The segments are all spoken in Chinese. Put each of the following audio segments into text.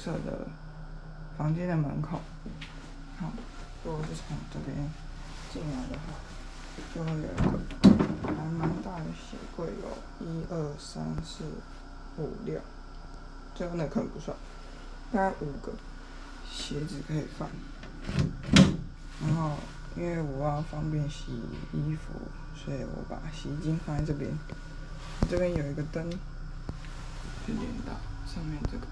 色的房间的门口。好，如果是从这边进来的话，就会有一个还蛮大的鞋柜，有1、2、3、4、5、6，最后那可能不算，大概5个鞋子可以放。然后因为我要方便洗衣服，所以我把洗衣机放在这边。这边有一个灯，就连到上面这个。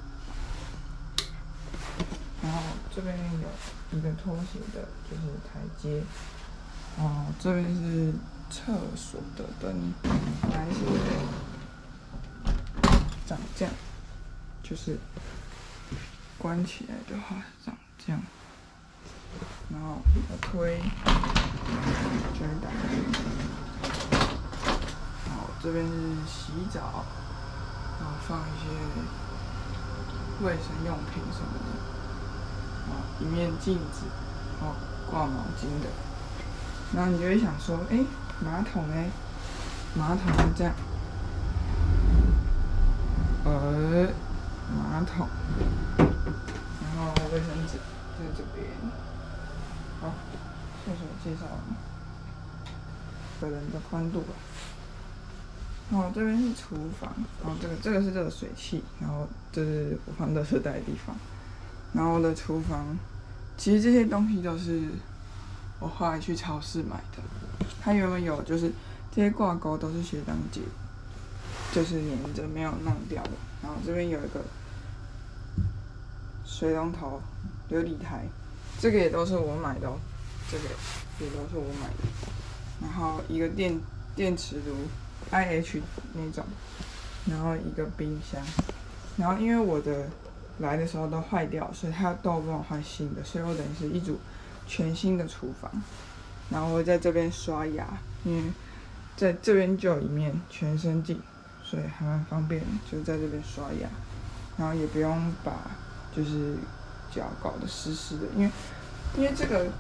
然后这边有一个拖鞋的，就是台阶。这边是厕所的灯，还是长这样，就是关起来的话长这样。然后推就会打开。好，这边是洗澡，然后放一些卫生用品什么的。一面镜子，然后挂毛巾的。然后你就会想说，马桶呢？马桶是这样，马桶，然后卫生纸在这边。好，厕所介绍完，个人的宽度吧。然后这边是厨房，然后这个是热水器，然后这是我放垃圾袋的地方。然后我的厨房，其实这些东西都是我后来去超市买的。它原本有就是这些挂钩都是学长姐，就是粘着没有弄掉的。然后这边有一个水龙头、流理台，这个也都是我买的哦，这个也都是我买的。然后一个电磁炉 ，IH 那种，然后一个冰箱。然后因为我的来的时候都坏掉，所以他都帮我换新的，所以我等于是一组全新的厨房。然后我在这边刷牙，因为在这边就有一面全身镜，所以还蛮方便的，就在这边刷牙，然后也不用把就是脚搞得湿湿的，因为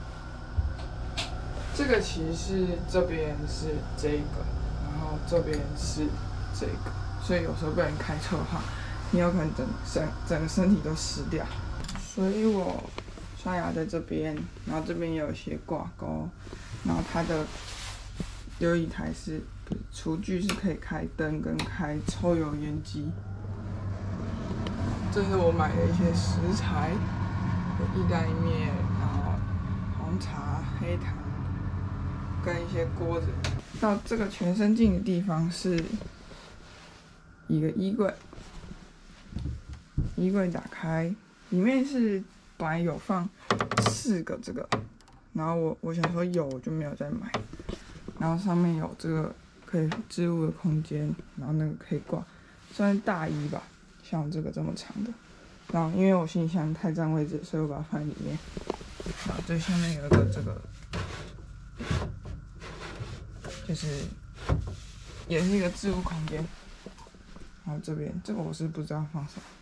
这个其实是这边是这个，然后这边是这个，所以有时候被人开车的话，你有可能整个身体都湿掉。所以我刷牙在这边，然后这边也有一些挂钩，然后它的流理台是厨具是可以开灯跟开抽油烟机。这是我买的一些食材，有意大利面，然后红茶、黑糖，跟一些锅子。到这个全身镜的地方是一个衣柜，衣柜打开，里面是本来有放4个这个，然后我想说有我就没有再买。然后上面有这个可以置物的空间，然后那个可以挂，算是大衣吧，像我这个这么长的。然后因为我行李箱太占位置，所以我把它放在里面。然后最下面有一个这个，就是也是一个置物空间。然后这边这个我是不知道放什么。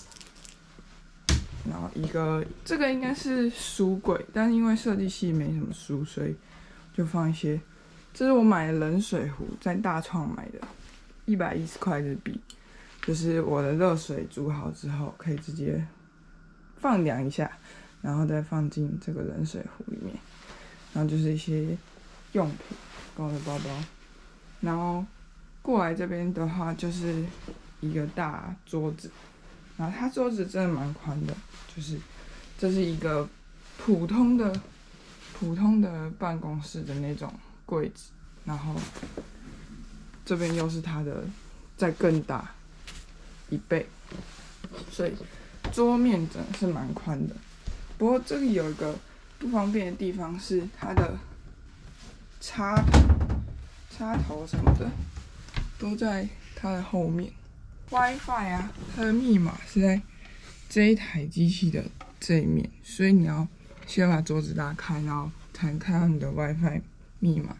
然后这个应该是书柜，但是因为设计系没什么书，所以就放一些。这是我买的冷水壶，在大创买的，110块日币。就是我的热水煮好之后，可以直接放凉一下，然后再放进这个冷水壶里面。然后就是一些用品，跟我的包包。然后过来这边的话，就是一个大桌子。然后它桌子真的蛮宽的，就是这是一个普通的办公室的那种柜子，然后这边又是它的再更大1倍，所以桌面真的是蛮宽的。不过这里有一个不方便的地方是它的插头什么的都在它的后面。WiFi 啊，它的密码是在这一台机器的这一面，所以你要先把桌子拉开，然后才能看到你的 WiFi 密码。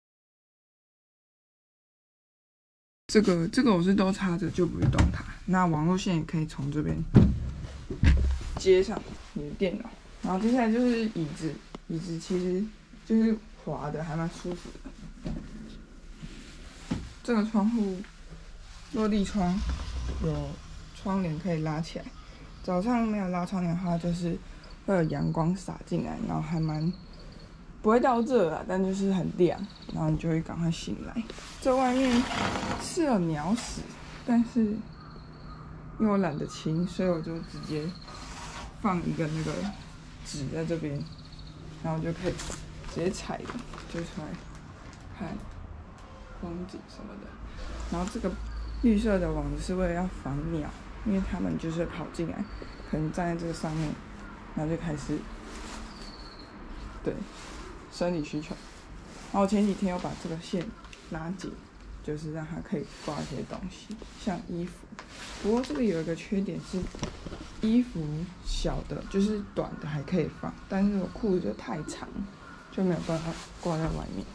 这个我是都插着，就不会动它。那网络线也可以从这边接上你的电脑。然后接下来就是椅子，椅子其实就是滑的，还蛮舒服的。这个窗户落地窗，有窗帘可以拉起来， 早上没有拉窗帘的话，就是会有阳光洒进来，然后还蛮不会到热啊，但就是很亮，然后你就会赶快醒来。这外面是有鸟屎，但是因为我懒得清，所以我就直接放一个那个纸在这边，然后就可以直接踩的就出来看风景什么的。然后这个绿色的网子是为了要防鸟，因为它们就是会跑进来，可能站在这个上面，然后就开始对生理需求。然后前几天我把这个线拉紧，就是让它可以挂一些东西，像衣服。不过这个有一个缺点是，衣服小的，就是短的还可以放，但是我裤子就太长，就没有办法挂在外面。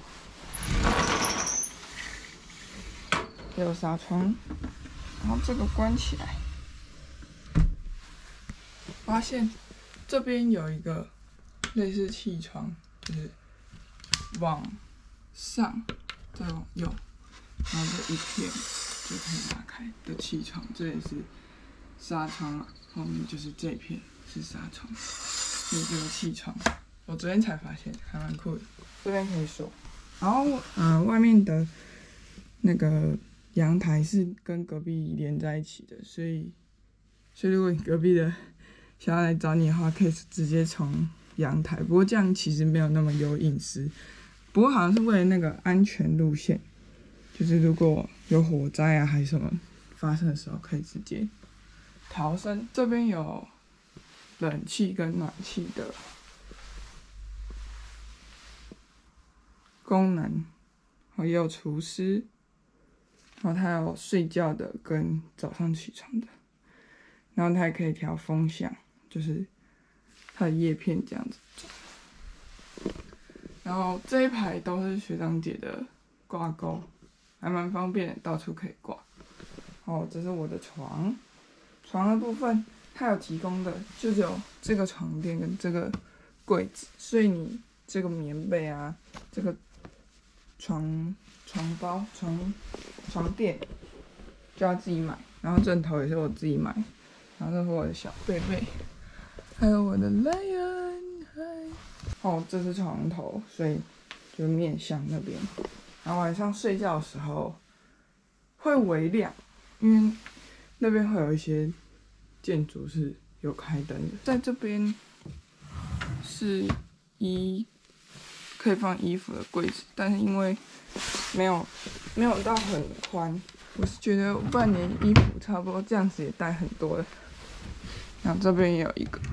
有纱窗，然后这个关起来。发现这边有一个类似气窗，就是往上再往右，然后这一片就可以打开的气窗，这也是纱窗啊。后面就是这一片是纱窗，所以这个气窗我昨天才发现，还蛮酷的。这边可以锁，然后外面的那个阳台是跟隔壁连在一起的，所以如果你隔壁的想要来找你的话，可以直接从阳台。不过这样其实没有那么有隐私，不过好像是为了那个安全路线，就是如果有火灾啊还是什么发生的时候，可以直接逃生。这边有冷气跟暖气的功能，也有除湿，然后它有睡觉的跟早上起床的，然后它还可以调风向，就是它的叶片这样子。然后这一排都是学长姐的挂钩，还蛮方便的，到处可以挂。哦，这是我的床，床的部分它有提供的就只有这个床垫跟这个柜子，所以你这个棉被啊，这个床包、床垫就要自己买，然后枕头也是我自己买，然后这是我的小贝贝，还有我的 lion。哦，这是床头，所以就面向那边。然后晚上睡觉的时候会微亮，因为那边会有一些建筑是有开灯的。在这边是可以放衣服的柜子，但是因为没有到很宽，我是觉得半年衣服差不多这样子也带很多了。然后这边也有一个，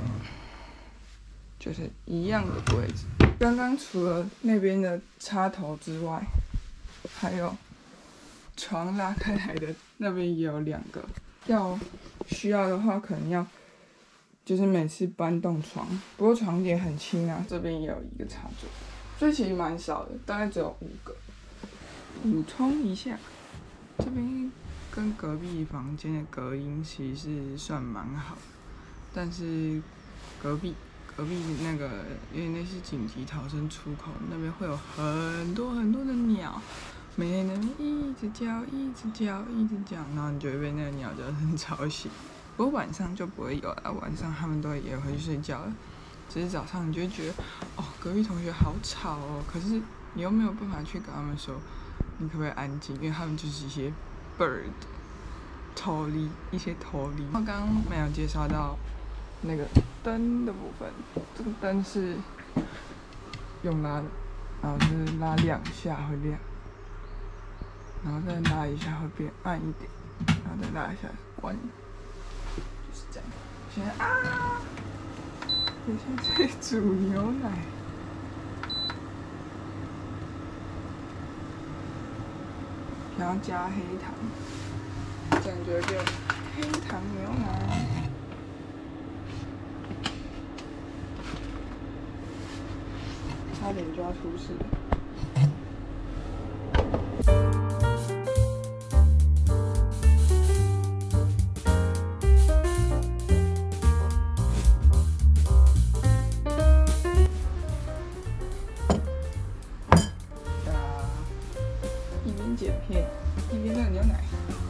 就是一样的柜子。刚刚除了那边的插头之外，还有床拉开来的那边也有2个。需要的话，可能要就是每次搬动床。不过床垫很轻啊，这边也有一个插座，所以其实蛮少的，大概只有5个。补充一下，这边跟隔壁房间的隔音其实是算蛮好的，但是隔壁那个，因为那是紧急逃生出口，那边会有很多的鸟，每天在那边一直叫，然后你就会被那个鸟叫声吵醒。不过晚上就不会有了，晚上他们都也回去睡觉了。只是早上你就会觉得，哦，隔壁同学好吵哦，可是你又没有办法去跟他们说，你可不可以安静？因为他们就是一些 bird 一些头离。我刚刚没有介绍到那个灯的部分，这个灯是用拉的，然后就是拉2下会亮，然后再拉1下会变暗一点，然后再拉1下关，就是这样。现在我现在在煮牛奶，然后加黑糖，这样就会变黑糖牛奶。差点就要出事了。一边剪片，一边热牛奶。